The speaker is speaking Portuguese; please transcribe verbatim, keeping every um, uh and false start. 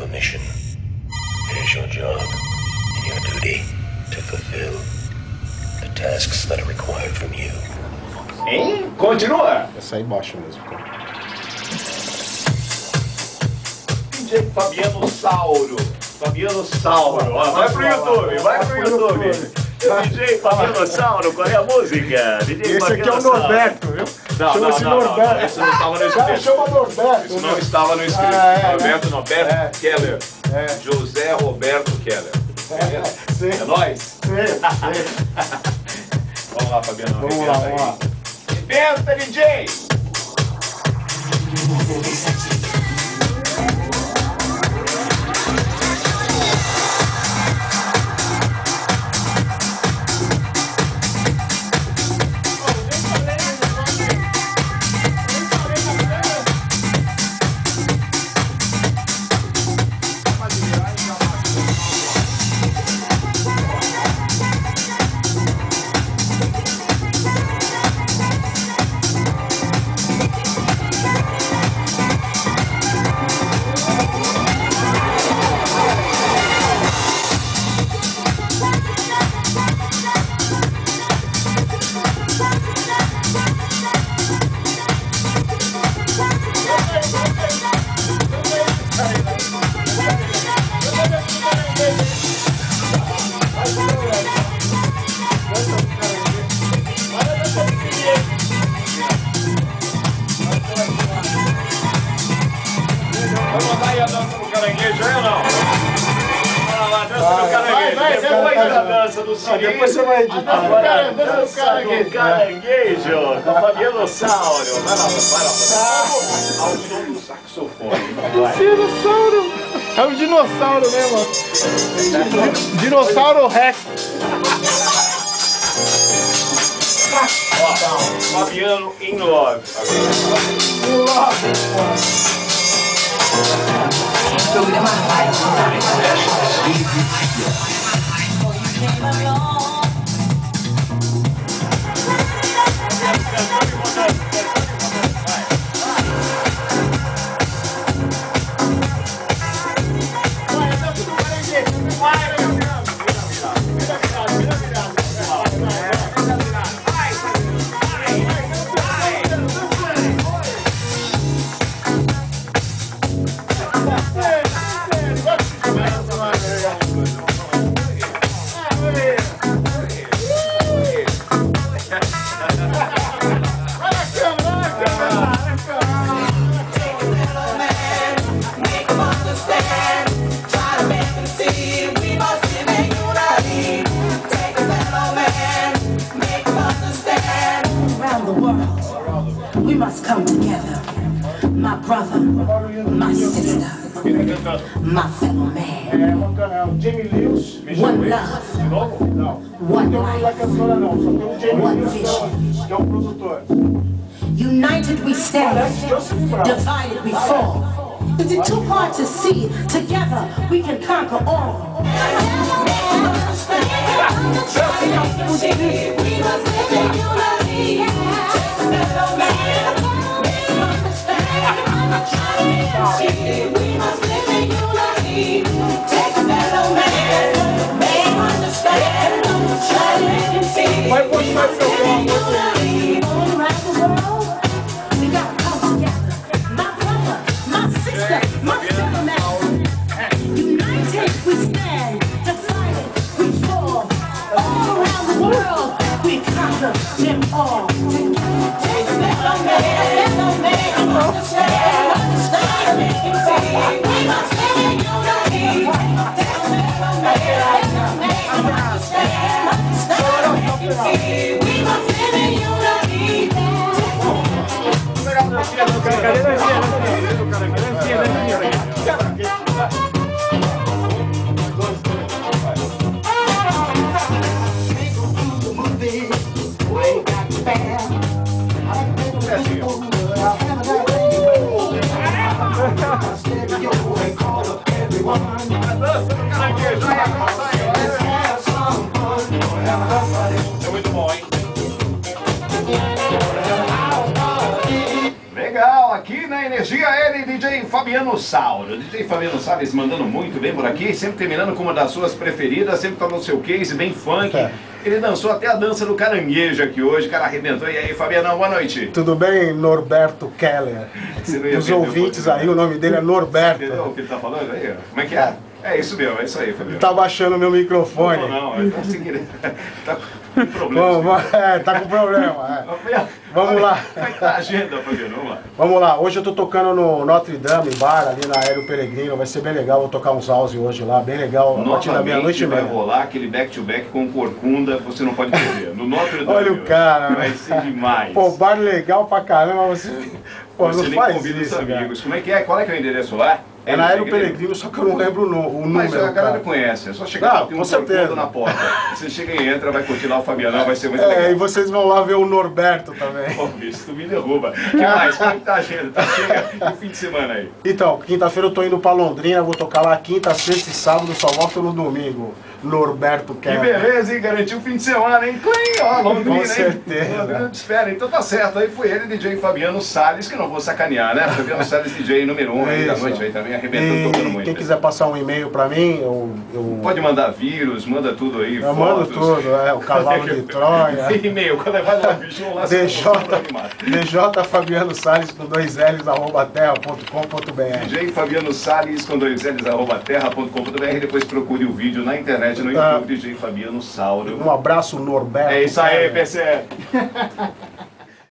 mission. Here's your job and your duty to fulfill the tasks that are required from you. Hein? Continua. Essa aí embaixo mesmo. D J Fabiano Sauro. Fabiano Sauro. Ó, vai pro YouTube, vai pro YouTube. D J Fabiano Sauro, qual é a música? D J Esse aqui é o Norberto, viu? Não, não, não, não, não, isso não estava no Cara, script. chama Norberto. Isso não estava no script. Ah, é, Norberto, é. Norberto É. Keller. É. José Roberto Keller. É, sim. É nóis? Sim, sim. Vamos lá, Fabiano. Vamos lá, vamos lá. Inventa, D J! Vamos mandar aí a dança do caranguejo aí ou não? Vamos lá, dança do caranguejo. vai, vai, Depois vai, da vai. dança do Siri. Depois você vai editar. Agora a Dança do dança do caranguejo. caranguejo com Fabiano Sauro. Vai lá, vai lá. Ao som do saxofone. Vai. Dinossauro! É um dinossauro mesmo. Dinossauro Rex. Ó, Fabiano in love. Programa we must come together, my brother, my sister, my fellow man. É uma can- é o Jamie Lewis. One love, Não. one Não é da life, cantora não, só tem o Jamie One Lewis vision. que é o produtor. united we stand, divided we fall. Is it too hard to see? Together we can conquer all. Vai postar o programa. We gotta come together. My brother, my sister, my fellow man. United we stand, divided we fall. All around the world we conquer them all. Take a fellow man, fellow man, understand, understand, make him see. We must live in unity. Take a fellow man, fellow man, understand, understand, make him see. We must live in unity. ele, D J Fabiano Sauro. D J Fabiano Salles mandando muito bem por aqui, sempre terminando com uma das suas preferidas, sempre tá no seu case, bem funk. É. Ele dançou até a dança do caranguejo aqui hoje, o cara arrebentou. E aí, Fabiano, boa noite. Tudo bem, Norberto Keller? Você não ia Os perder ouvintes o aí, o nome dele é Norberto. Entendeu o que ele tá falando aí? Como é que é? É isso mesmo, é isso aí, Fabiano. Tá baixando meu microfone. Não, não, não, tá sem querer. Tá com problema. Vamos, vamos, é, tá com problema. É. Vamos lá. Como é que tá a agenda, Fabiano? Vamos lá. Vamos lá, hoje eu tô tocando no Notre Dame Bar, ali na Aéreo Peregrino, vai ser bem legal, vou tocar uns house hoje lá, bem legal, a partir da meia-noite e vai meia. rolar aquele back-to-back com Corcunda, você não pode perder. No Notre Dame. Olha o cara, vai ser demais. Pô, bar legal pra caramba, você... Pô, você não nem faz convida isso, os cara. amigos. Como é que é? Qual é que é o endereço lá? É na Aéreo Peregrino, só que eu não lembro o, no, o Mas número, a galera cara. conhece, é só chegar Não, lá, tem um com certeza. Corcunda na porta. Você chega e entra, vai curtir lá o Fabianão, vai ser muito É, legal. e vocês vão lá ver o Norberto também. Pô, bicho, tu me derruba. O que mais? Como é que tá a agenda? Tá chega o fim de semana aí. Então, quinta-feira eu tô indo pra Londrina, vou tocar lá quinta, sexta e sábado, só volto no domingo. Norberto Que Keller. beleza, hein? Garantiu o fim de semana, hein? Clim, ó, Londrina, Com hein? certeza. Londrina te espera. Então tá certo. Aí foi ele, D J Fabiano Salles, que eu não vou sacanear, né? Fabiano Salles, D J número um aí da Isso. noite aí também, arrebentando, tocando E muito. quem quiser passar um e-mail pra mim, eu... eu... Pode mandar vírus, manda tudo aí, Eu fotos. mando tudo, é, o cavalo de Troia. E-mail, quando vai lá, bicho, lá, D você J, tá animado. D J Fabiano Salles com dois L's, arroba terra ponto com ponto br. D J Fabiano Salles com dois L's, arroba terra ponto com ponto br. Depois procure o vídeo na internet, no Tá. YouTube, D J Fabiano Sauro. Um abraço, Norberto. É isso aí, Keller. P C.